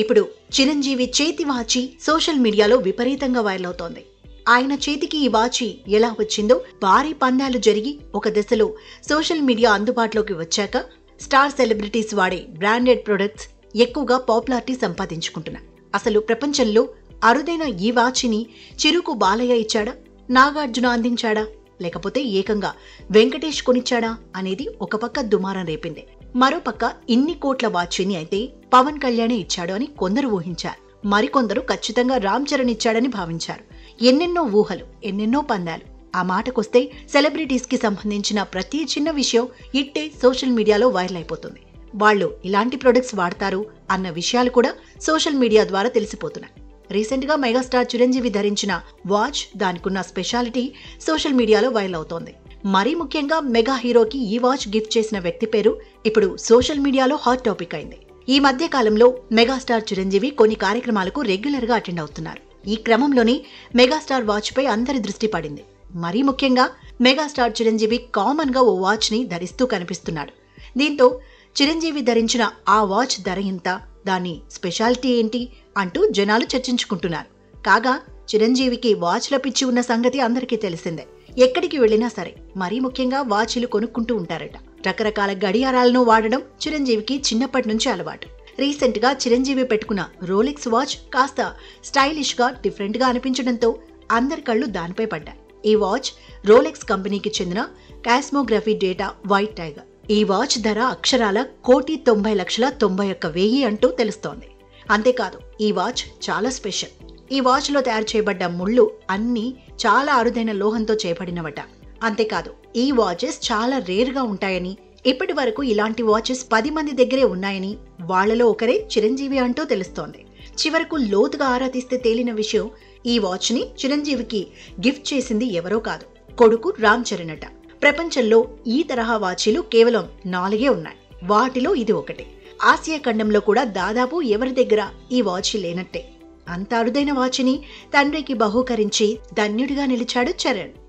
ఇప్పుడు చిరంజీవి చేతి వాచి సోషల్ మీడియాలో విపరీతంగా వైరల్ అవుతోంది. ఆయన చేతికి ఈ వాచి ఎలా వచ్చిందో, భారీ పందాలు జరిగి ఒక దశలో సోషల్ మీడియా అందుబాటులోకి వచ్చాక స్టార్ సెలబ్రిటీస్ వాడే బ్రాండెడ్ ప్రొడక్ట్స్ ఎక్కువగా పాపులారిటీ సంపాదించుకుంటున్నాయి. అసలు ప్రపంచంలో అరుదైన ఈ వాచిని చిరుకు బాలయ్య ఇచ్చాడా, నాగార్జున అందించాడా, లేకపోతే ఏకంగా వెంకటేష్ కొనిచ్చాడా అనేది ఒక పక్క దుమారం రేపింది. మరోపక్క ఇన్ని కోట్ల వాచిని అయితే పవన్ కళ్యాణే ఇచ్చాడు అని కొందరు ఊహించారు. మరికొందరు ఖచ్చితంగా రామ్ చరణ్ ఇచ్చాడని భావించారు. ఎన్నెన్నో ఊహలు, ఎన్నెన్నో పందాలు. ఆ మాటకొస్తే సెలబ్రిటీస్ కి సంబంధించిన ప్రతి చిన్న విషయం ఇట్టే సోషల్ మీడియాలో వైరల్ అయిపోతుంది. వాళ్ళు ఇలాంటి ప్రొడక్ట్స్ వాడతారు అన్న విషయాలు కూడా సోషల్ మీడియా ద్వారా తెలిసిపోతున్నాయి. రీసెంట్ గా మెగాస్టార్ చిరంజీవి ధరించిన వాచ్, దానికున్న స్పెషాలిటీ సోషల్ మీడియాలో వైరల్ అవుతోంది. మరీ ముఖ్యంగా మెగా హీరోకి ఈ వాచ్ గిఫ్ట్ చేసిన వ్యక్తి పేరు ఇప్పుడు సోషల్ మీడియాలో హాట్ టాపిక్ అయింది. ఈ మధ్య కాలంలో మెగాస్టార్ చిరంజీవి కొన్ని కార్యక్రమాలకు రెగ్యులర్ గా అటెండ్ అవుతున్నారు. ఈ క్రమంలోనే మెగాస్టార్ వాచ్ పై అందరి దృష్టి పడింది. మరీ ముఖ్యంగా మెగాస్టార్ చిరంజీవి కామన్ గా ఓ వాచ్ ని ధరిస్తూ కనిపిస్తున్నాడు. దీంతో చిరంజీవి ధరించిన ఆ వాచ్ ధర ఎంత, దాని స్పెషాలిటీ ఏంటి అంటూ జనాలు చర్చించుకుంటున్నారు. కాగా చిరంజీవికి వాచ్ల పిచ్చి ఉన్న సంగతి అందరికీ తెలిసిందే. ఎక్కడికి వెళ్లినా సరే మరీ ముఖ్యంగా వాచ్లు కొనుక్కుంటూ ఉంటారట. రకరకాల గడియారాలను వాడడం చిరంజీవికి చిన్నప్పటి నుంచి అలవాటు. రీసెంట్ గా చిరంజీవి పెట్టుకున్న రోలెక్స్ వాచ్ కాస్త స్టైలిష్ గా, డిఫరెంట్ గా అనిపించడంతో అందరి కళ్ళు దానిపై పడ్డాయి. ఈ వాచ్ రోలెక్స్ కంపెనీకి చెందిన కాస్మోగ్రఫీ డేటా వైట్ టైగర్. ఈ వాచ్ ధర అక్షరాల 1,90,91,000 అంటూ తెలుస్తోంది. అంతేకాదు ఈ వాచ్ చాలా స్పెషల్. ఈ వాచ్ లో తయారు చేయబడ్డ ముళ్ళు అన్ని చాలా అరుదైన లోహంతో చేయబడినవట. అంతేకాదు ఈ వాచెస్ చాలా రేర్ గా ఉంటాయని, ఇప్పటి వరకు ఇలాంటి వాచెస్ 10 మంది దగ్గరే ఉన్నాయని, వాళ్లలో ఒకరే చిరంజీవి అంటూ తెలుస్తోంది. చివరకు లోతుగా ఆరా తీస్తే తేలిన విషయం, ఈ వాచ్ ని చిరంజీవికి గిఫ్ట్ చేసింది ఎవరో కాదు, కొడుకు రామ్ చరణ్ అట. ప్రపంచంలో ఈ తరహా వాచీలు కేవలం 4 ఉన్నాయి. వాటిలో ఇది ఒకటి. ఆసియా ఖండంలో కూడా దాదాపు ఎవరి దగ్గర ఈ వాచ్ లేనట్టే. అంత అరుదైన వాచిని తండ్రికి బహూకరించి ధన్యుడిగా నిలిచాడు చరణ్.